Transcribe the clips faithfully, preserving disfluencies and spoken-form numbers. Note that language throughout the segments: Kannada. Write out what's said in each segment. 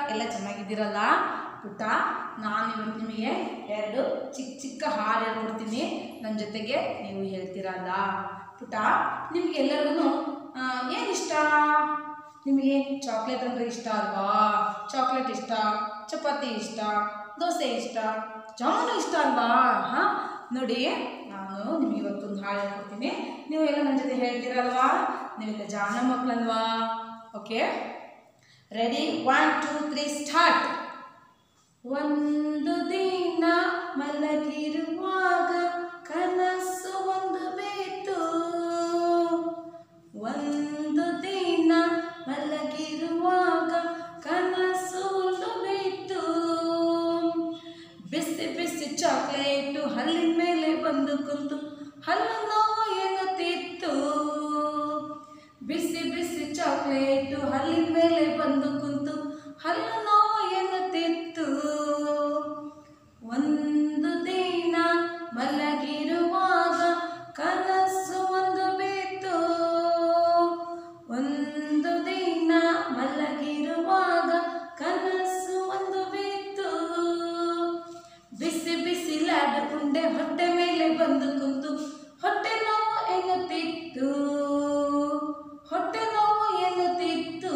ಎಲ್ಲ ಚೆನ್ನಾಗಿದ್ದೀರಲ್ಲ ಪುಟ್ಟ? ನಾನು ಇವತ್ತು ನಿಮಗೆ ಎರಡು ಚಿಕ್ಕ ಚಿಕ್ಕ ಹಾಡು ಹೇಳ್ಕೊಡ್ತೀನಿ, ನನ್ನ ಜೊತೆಗೆ ನೀವು ಹೇಳ್ತೀರಲ್ಲ ಪುಟ್ಟ? ನಿಮಗೆಲ್ಲರಿಗೂ ಏನು ಇಷ್ಟ? ನಿಮಗೆ ಚಾಕ್ಲೇಟ್ ಅಂದರೆ ಇಷ್ಟ ಅಲ್ವಾ? ಚಾಕ್ಲೇಟ್ ಇಷ್ಟ, ಚಪಾತಿ ಇಷ್ಟ, ದೋಸೆ ಇಷ್ಟ, ಜಾಮೂನು ಇಷ್ಟ ಅಲ್ವಾ? ಹಾಂ, ನೋಡಿ ನಾನು ನಿಮಗೆ ಇವತ್ತೊಂದು ಹಾಡು ಹೇಳ್ಕೊಡ್ತೀನಿ, ನೀವು ಎಲ್ಲ ನನ್ನ ಜೊತೆ ಹೇಳ್ತೀರಲ್ವಾ? ನೀವೆಲ್ಲ ಜಾಣ ಮಕ್ಕಳಲ್ವಾ? Okay, ready? One two three start. ಒಂದು ದಿನ ಮಲಗಿರುವಾಗ ಕನಸು ಒಂದು ಬೇತು, ಒಂದು ದಿನ ಮಲಗಿರುವಾಗ ಕನಸು ಒಂದು ಬೇತು, ಬಿಸಿ ಬಿಸಿ ಚಾಕ್ಲೇಟು ಹಲ್ಲಿನ ಮೇಲೆ ಬಂದು ಕುಂತು ಹಲ್ಲು ನೋವು ಎನ್ನುತ್ತಿತ್ತು, ಬಿಸಿ ಬಿಸಿ ಚಾಕ್ಲೇಟು ಹಲ್ಲಿನ ಮೇಲೆ ಬಂದು ಕುಂತು ಹಲ್ಲು ನೋವು ಎನ್ನುತ್ತಿತ್ತು, ಒಂದು ದಿನ ಮಲಗಿರುವಾಗ ಕನಸು ಒಂದು ಬೇತು, ಒಂದು ದಿನ ಮಲಗಿರುವಾಗ ಕನಸು ಒಂದು ಬೇತು, ಬಿಸಿ ಬಿಸಿ ಲಾಡು ಉಂಡೆ ಹೊಟ್ಟೆ ಮೇಲೆ ಬಂದು ಕುಂತು ಹೊಟ್ಟೆ ನೋವು ಎನ್ನುತ್ತಿತ್ತು, ಹೊಟ್ಟೆ ನೋವು ಎನ್ನುತ್ತಿತ್ತು,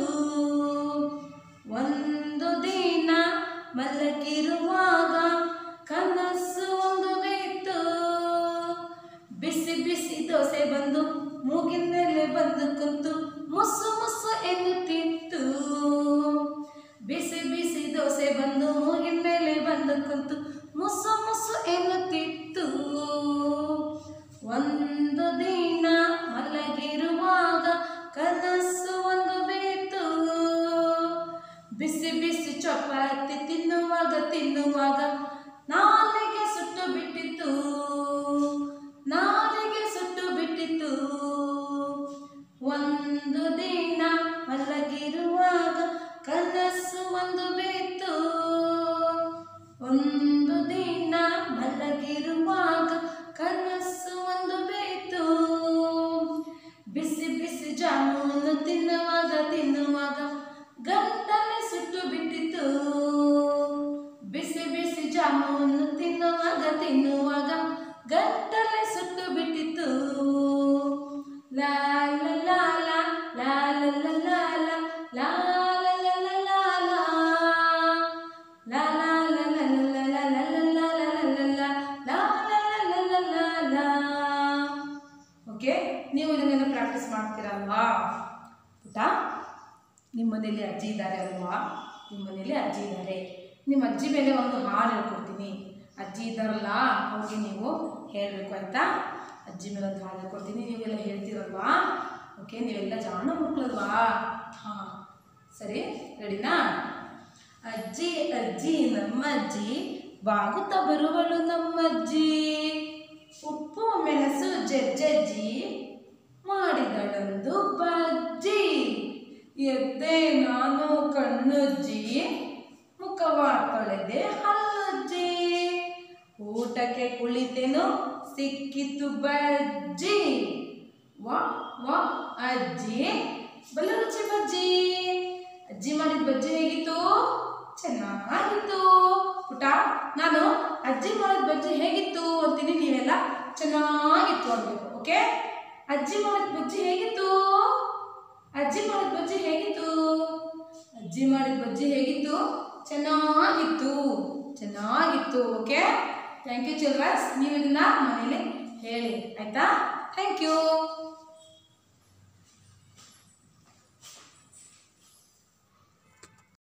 ಒಂದು ದಿನ ಮಲಗಿರುವಾಗ ಕನಸು ಒಂದು ಬೇತು, ಬಿಸಿ ಬಿಸಿ ದೋಸೆ ಬಂದು ಮೂಗಿನ ಮೇಲೆ ಬಂದು ಕುಂತು ಮುಸು ಮುಸು ಎನ್ನುತ್ತಿತ್ತು, ಬಿಸಿ ಬಿಸಿ ದೋಸೆ ಬಂದು ಮೂಗಿನ ಮೇಲೆ ಬಂದು ಕುಂತು ಮುಸು ಮುಸು ಎನ್ನುತ್ತಿತ್ತು, ಒಂದು ದಿನ ಮಲಗಿರುವಾಗ ಕನಸು ಒಂದು ಬೇತು, ಬಿಸಿ ಬಿಸಿ ಚಪಾತಿ ತಿನ್ನುವಾಗ ತಿನ್ನುವಾಗ ನಾಲಿಗೆ ಸುಟ್ಟು ಬಿಟ್ಟಿತ್ತು, ನಾಲಿಗೆ ಸುಟ್ಟು ಬಿಟ್ಟಿತ್ತು, ಒಂದು ದಿನ ಮಲಗಿರುವಾಗ ಕನಸು ಒಂದು ಬೇತು, ಒಂದು ದಿನ ಮಲಗಿರುವಾಗ ಕನಸು ಒಂದು ಬೇತು, ಬಿಸಿ ಬಿಸಿ ಜಾಮೂನು ತಿನ್ನುವಾಗ ತಿನ್ನುವಾಗ ಗಂಟಲೆ ಸುಟ್ಟು ಬಿಟ್ಟಿತ್ತು, ಬಿಸಿ ಬಿಸಿ ಜಾಮೂನು ತಿನ್ನುವಾಗ ತಿನ್ನುವಾಗ ಗಂಟಲೆ ಸುಟ್ಟು ಬಿಟ್ಟಿತ್ತು, ಲಾ ಲಾ ಲಾ ಲಾ ಲಾ ಲಾ ಲಾ ಲಾ ಓಕೆ, ನೀವು ಇದನ್ನೆಲ್ಲ ಪ್ರಾಕ್ಟೀಸ್ ಮಾಡ್ತೀರಲ್ವಾ ಪುಟ್ಟ? ನಿಮ್ಮ ಮನೇಲಿ ಅಜ್ಜಿ ಇದ್ದಾರೆ ಅಲ್ವಾ? ನಿಮ್ಮ ಮನೇಲಿ ಅಜ್ಜಿ ಇದ್ದಾರೆ, ನಿಮ್ಮ ಅಜ್ಜಿ ಮೇಲೆ ಒಂದು ಹಾಡು ಹೇಳ್ಕೊಡ್ತೀನಿ, ಅಜ್ಜಿ ಇದ್ದಾರಲ್ಲ ಅವ್ರಿಗೆ ನೀವು ಹೇಳಬೇಕು ಆಯಿತಾ? ಅಜ್ಜಿ ಮೇಲೆ ಒಂದು ಹಾಡು ಹೇಳ್ಕೊಡ್ತೀನಿ, ನೀವೆಲ್ಲ ಹೇಳ್ತೀರಲ್ವಾ? ಓಕೆ, ನೀವೆಲ್ಲ ಜಾಣ ಮಕ್ಕಳಲ್ವಾ? ಹಾಂ ಸರಿ, ರೆಡಿನಾ? ಅಜ್ಜಿ ಅಜ್ಜಿ ನಮ್ಮ ಅಜ್ಜಿ ಬಾಗುತ್ತಾ ಬರುವಳು ನಮ್ಮಜ್ಜಿ, ಉಪ್ಪು ಮೆಣಸು ಜಜ್ಜಜ್ಜಿ ಮಾಡಿದಳೊಂದು ಬಜ್ಜಿ, ಎದ್ದೆ ನಾನು ಕಣ್ಣುಜ್ಜಿ ಮುಖವ ತೊಳೆದೆ ಹಲ್ಲುಜ್ಜಿ, ಊಟಕ್ಕೆ ಕುಳಿತೆನು ಸಿಕ್ಕಿತು ಬಜ್ಜಿ, ವಾ ವಾ ಅಜ್ಜಿ ಬಲ ರುಚಿ ಬಜ್ಜಿ, ಅಜ್ಜಿ ಮಾಡಿದ ಬಜ್ಜಿ ಹೇಗಿತ್ತು? ಚೆನ್ನಾಗಿತ್ತು ಪುಟ. ನಾನು ಅಜ್ಜಿ ಮಾಡಿದ ಬಜ್ಜಿ ಹೇಗಿತ್ತು ಅಂತೀನಿ, ನೀವೆಲ್ಲ ಚೆನ್ನಾಗಿತ್ತು ಅನ್ಬೇಕು. ಓಕೆ, ಅಜ್ಜಿ ಮಾಡಿದ ಬಜ್ಜಿ ಹೇಗಿತ್ತು? ಅಜ್ಜಿ ಮಾಡಿದ ಬಜ್ಜಿ ಹೇಗಿತ್ತು? ಅಜ್ಜಿ ಮಾಡಿದ ಬಜ್ಜಿ ಹೇಗಿತ್ತು? ಚೆನ್ನಾಗಿತ್ತು, ಚೆನ್ನಾಗಿತ್ತು. Okay, thank you childrens. ನೀವು ಇದನ್ನ ಮನೇಲಿ ಹೇಳಿ ಆಯ್ತಾ? Thank you.